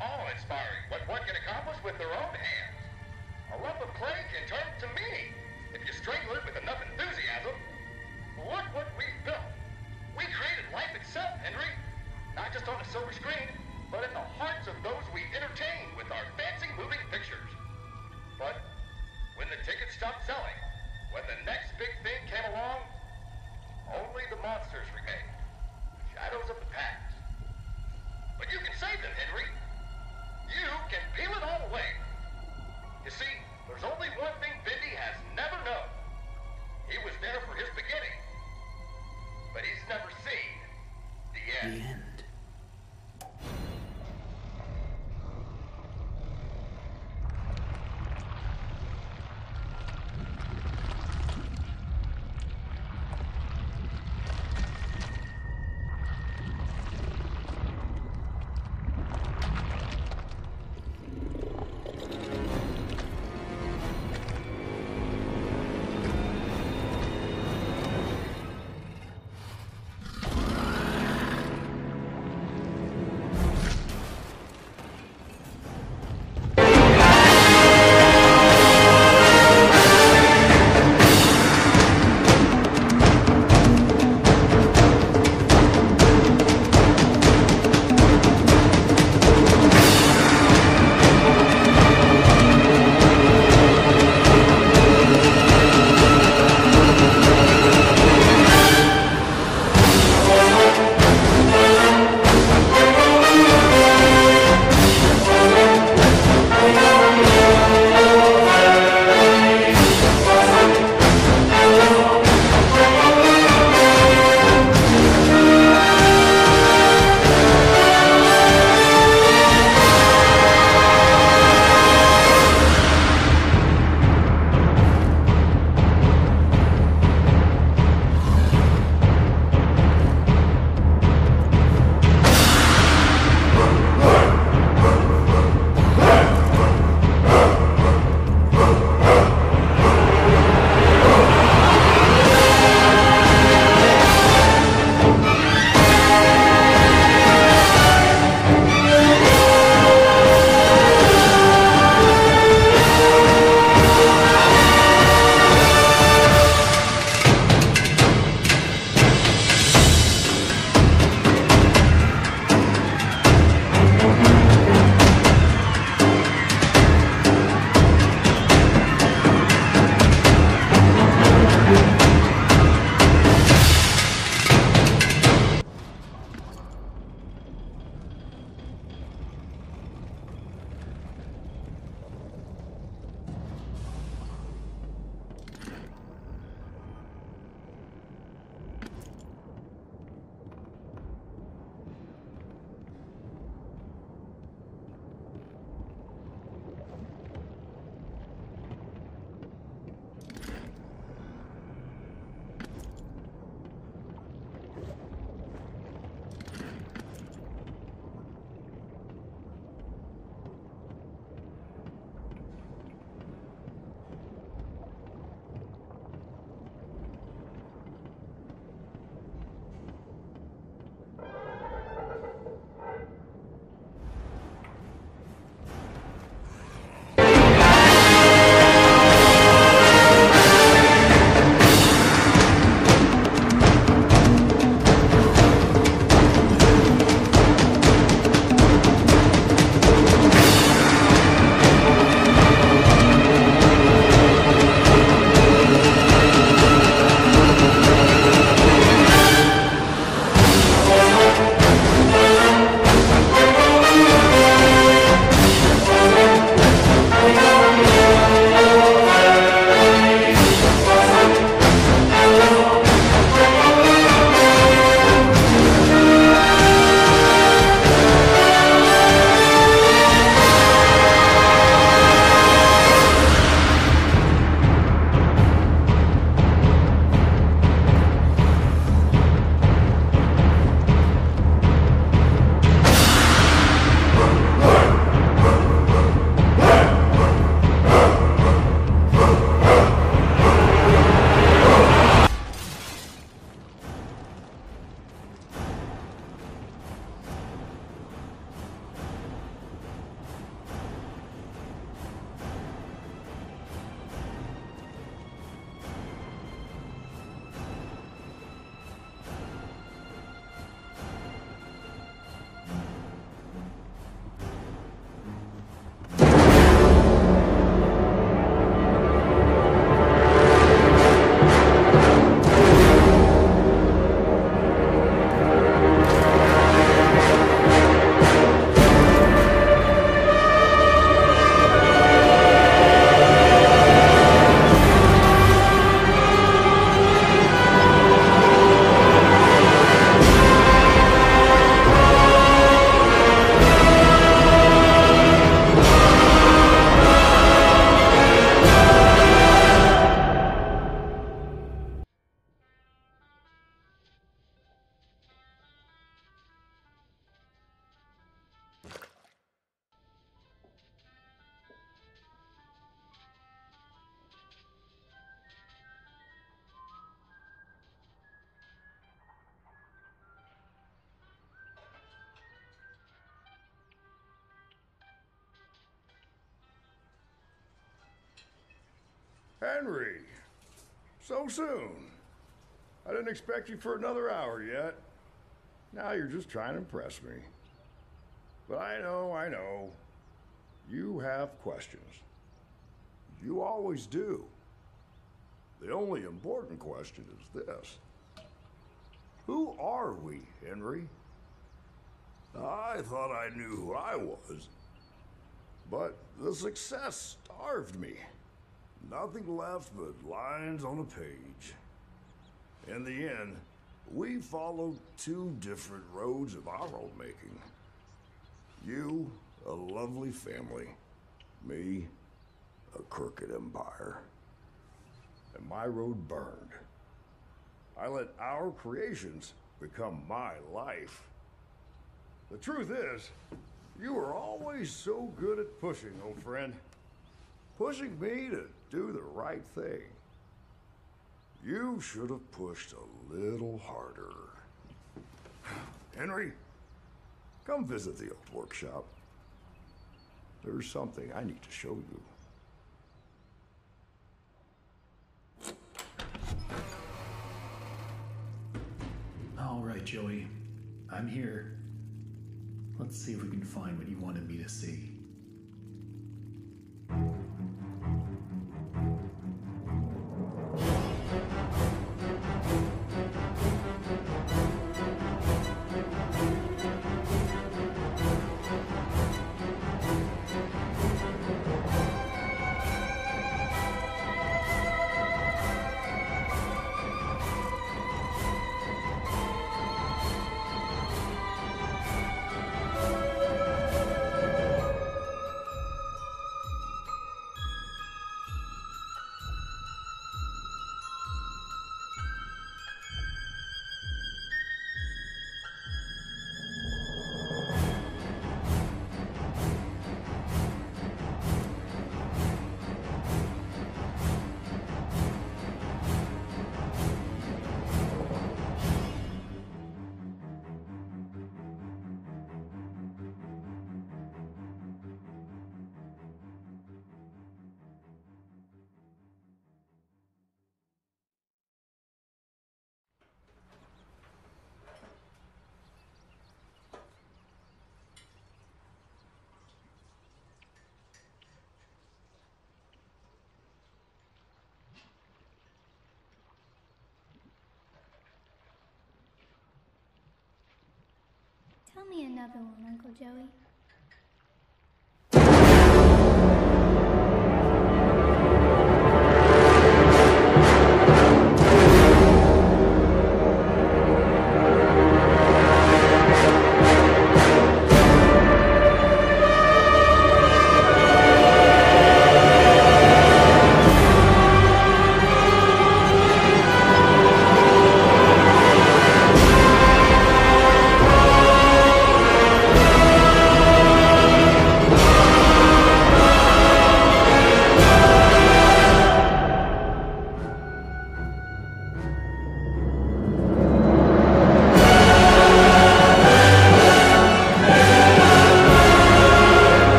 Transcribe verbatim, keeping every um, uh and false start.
awe-inspiring what one can accomplish with their own hands. A lump of clay can turn to meaning if you strangle it with enough enthusiasm. Look what we've built. We created life itself, Henry. Not just on a silver screen, but in the hearts of those we entertain with our fancy moving pictures. But when the tickets stopped selling, when the next big thing came along, only the monsters remained. Shadows of the past. But you can save them, Henry. You can peel it all away. You see, there's only one thing Bendy has never known. He was there for his beginning, but he's never seen the end. The end. Henry, so soon. I didn't expect you for another hour yet. Now you're just trying to impress me. But I know, I know. You have questions. You always do. The only important question is this. Who are we, Henry? I thought I knew who I was. But the success starved me. Nothing left but lines on a page. In the end, we followed two different roads of our own making. You, a lovely family. Me, a crooked empire. And my road burned. I let our creations become my life. The truth is, you were always so good at pushing, old friend. Pushing me to do the right thing. You should have pushed a little harder. Henry, come visit the old workshop. There's something I need to show you. All right, Joey. I'm here. Let's see if we can find what you wanted me to see. Tell me another one, Uncle Joey.